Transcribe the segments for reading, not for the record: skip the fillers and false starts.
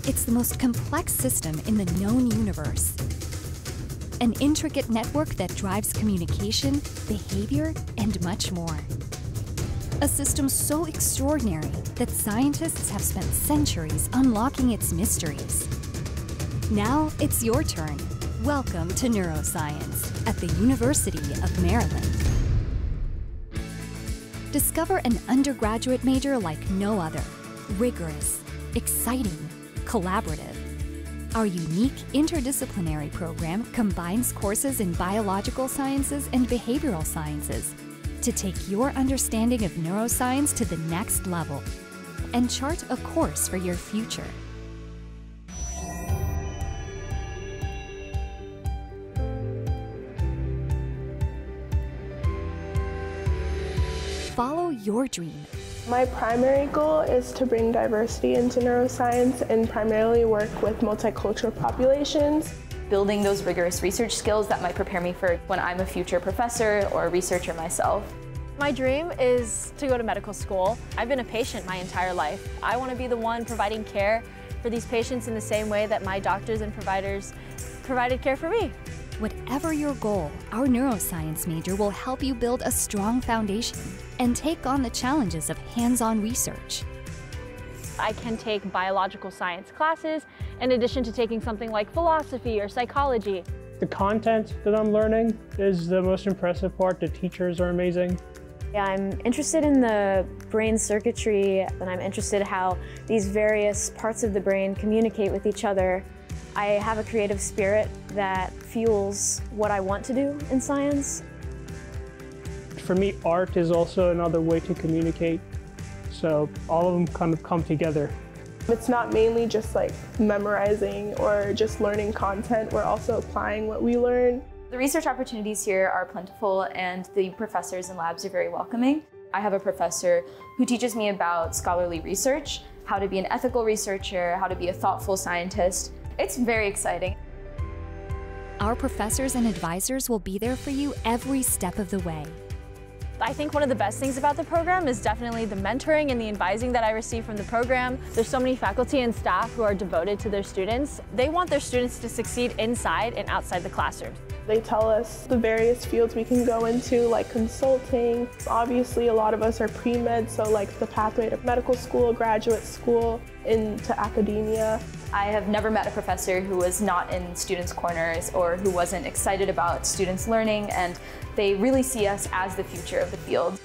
It's the most complex system in the known universe. An intricate network that drives communication, behavior, and much more. A system so extraordinary that scientists have spent centuries unlocking its mysteries. Now it's your turn. Welcome to Neuroscience at the University of Maryland. Discover an undergraduate major like no other. Rigorous, exciting, collaborative. Our unique interdisciplinary program combines courses in biological sciences and behavioral sciences to take your understanding of neuroscience to the next level and chart a course for your future. Follow your dream. My primary goal is to bring diversity into neuroscience and primarily work with multicultural populations. Building those rigorous research skills that might prepare me for when I'm a future professor or a researcher myself. My dream is to go to medical school. I've been a patient my entire life. I want to be the one providing care for these patients in the same way that my doctors and providers provided care for me. Whatever your goal, our neuroscience major will help you build a strong foundation and take on the challenges of hands-on research. I can take biological science classes in addition to taking something like philosophy or psychology. The content that I'm learning is the most impressive part. The teachers are amazing. Yeah, I'm interested in the brain circuitry, and I'm interested in how these various parts of the brain communicate with each other. I have a creative spirit that fuels what I want to do in science. For me, art is also another way to communicate, so all of them kind of come together. It's not mainly just like memorizing or just learning content, we're also applying what we learn. The research opportunities here are plentiful and the professors and labs are very welcoming. I have a professor who teaches me about scholarly research, how to be an ethical researcher, how to be a thoughtful scientist. It's very exciting. Our professors and advisors will be there for you every step of the way. I think one of the best things about the program is definitely the mentoring and the advising that I receive from the program. There's so many faculty and staff who are devoted to their students. They want their students to succeed inside and outside the classroom. They tell us the various fields we can go into, like consulting. Obviously, a lot of us are pre-med, so like the pathway to medical school, graduate school, into academia. I have never met a professor who was not in students' corners or who wasn't excited about students learning, and they really see us as the future of the field.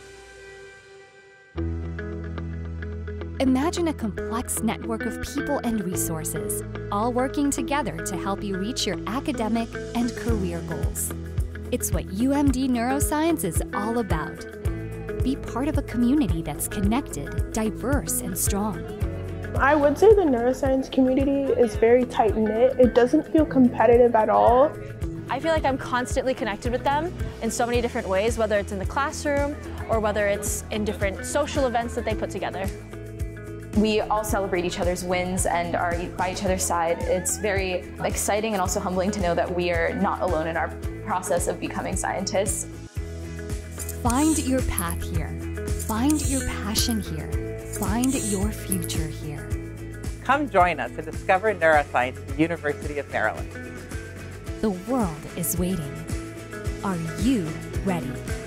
Imagine a complex network of people and resources, all working together to help you reach your academic and career goals. It's what UMD Neuroscience is all about. Be part of a community that's connected, diverse, and strong. I would say the neuroscience community is very tight-knit. It doesn't feel competitive at all. I feel like I'm constantly connected with them in so many different ways, whether it's in the classroom or whether it's in different social events that they put together. We all celebrate each other's wins and are by each other's side. It's very exciting and also humbling to know that we are not alone in our process of becoming scientists. Find your path here. Find your passion here. Find your future here. Come join us and discover neuroscience at the University of Maryland. The world is waiting. Are you ready?